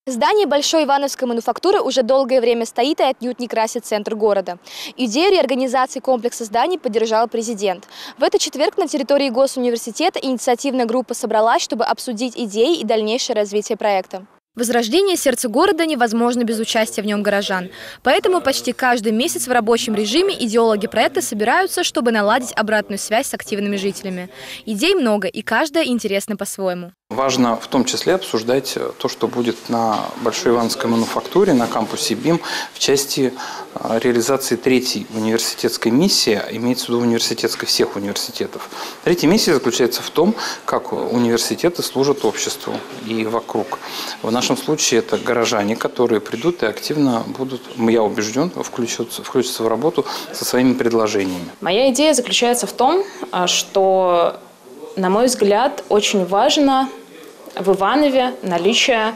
Здание Большой Ивановской мануфактуры уже долгое время стоит и отнюдь не красит центр города. Идею реорганизации комплекса зданий поддержал президент. В этот четверг на территории Госуниверситета инициативная группа собралась, чтобы обсудить идеи и дальнейшее развитие проекта. Возрождение сердца города невозможно без участия в нем горожан. Поэтому почти каждый месяц в рабочем режиме идеологи проекта собираются, чтобы наладить обратную связь с активными жителями. Идей много, и каждая интересна по-своему. Важно в том числе обсуждать то, что будет на Большой Ивановской мануфактуре, на кампусе БИМ, в части реализации третьей университетской миссии, имеется в виду университетской всех университетов. Третья миссия заключается в том, как университеты служат обществу и вокруг. В нашем случае это горожане, которые придут и активно будут, я убежден, включатся в работу со своими предложениями. Моя идея заключается в том, что, на мой взгляд, очень важно в Иванове наличие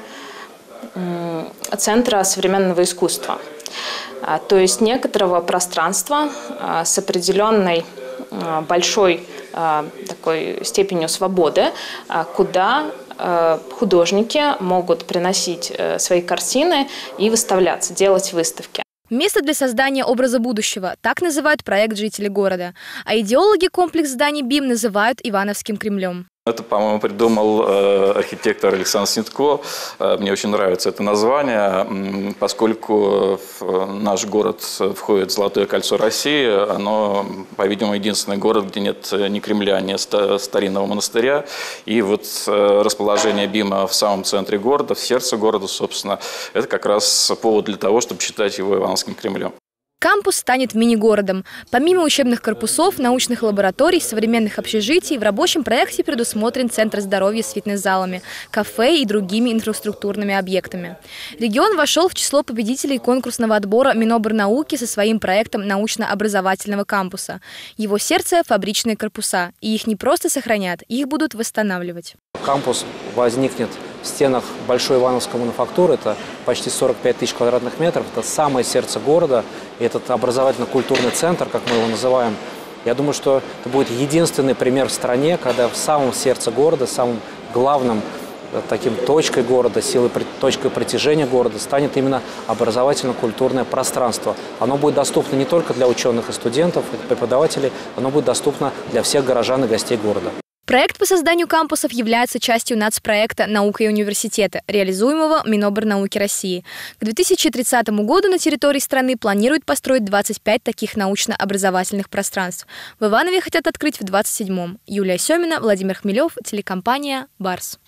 Центра современного искусства. То есть некоторого пространства с определенной большой такой степенью свободы, куда художники могут приносить свои картины и выставляться, делать выставки. Место для создания образа будущего – так называют проект жители города. А идеологи комплекс зданий БИМ называют Ивановским Кремлем. Это, по-моему, придумал архитектор Александр Снитко. Мне очень нравится это название, поскольку в наш город входит в Золотое кольцо России. Оно, по-видимому, единственный город, где нет ни Кремля, ни старинного монастыря. И вот расположение БИМа в самом центре города, в сердце города, собственно, это как раз повод для того, чтобы считать его Ивановским Кремлем. Кампус станет мини-городом. Помимо учебных корпусов, научных лабораторий, современных общежитий, в рабочем проекте предусмотрен центр здоровья с фитнес-залами, кафе и другими инфраструктурными объектами. Регион вошел в число победителей конкурсного отбора Минобрнауки со своим проектом научно-образовательного кампуса. Его сердце – фабричные корпуса. И их не просто сохранят, их будут восстанавливать. Кампус возникнет в стенах Большой Ивановской мануфактуры, это почти 45 тысяч квадратных метров, это самое сердце города, и этот образовательно-культурный центр, как мы его называем. Я думаю, что это будет единственный пример в стране, когда в самом сердце города, самым главным таким точкой города, точкой притяжения города станет именно образовательно-культурное пространство. Оно будет доступно не только для ученых и студентов, и преподавателей, оно будет доступно для всех горожан и гостей города. Проект по созданию кампусов является частью нацпроекта «Наука и университеты», реализуемого Минобрнауки России. К 2030 году на территории страны планируют построить 25 таких научно-образовательных пространств. В Иванове хотят открыть в 27-м. Юлия Семина, Владимир Хмелев, телекомпания «Барс».